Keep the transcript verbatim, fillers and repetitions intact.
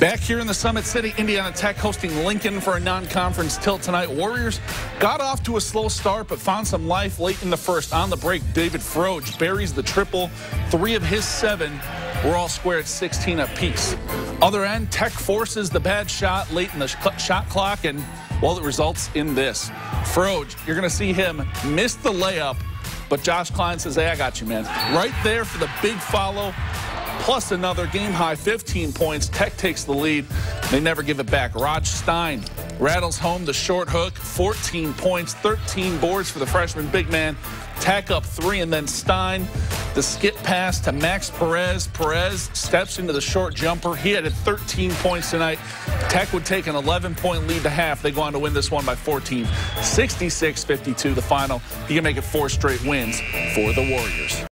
Back here in the Summit City, Indiana Tech hosting Lincoln for a non-conference tilt tonight. Warriors got off to a slow start, but found some life late in the first. On the break, David Froge buries the triple. Three of his seven were all square at sixteen apiece. Other end, Tech forces the bad shot late in the shot clock, and, well, it results in this. Froge, you're going to see him miss the layup, but Josh Klein says, hey, I got you, man. Right there for the big follow. Plus another game-high fifteen points. Tech takes the lead. They never give it back. Raj Stein rattles home the short hook. fourteen points, thirteen boards for the freshman big man. Tech up three, and then Stein, the skip pass to Max Perez. Perez steps into the short jumper. He had thirteen points tonight. Tech would take an eleven-point lead to half. They go on to win this one by fourteen. sixty-six fifty-two the final. You can make it four straight wins for the Warriors.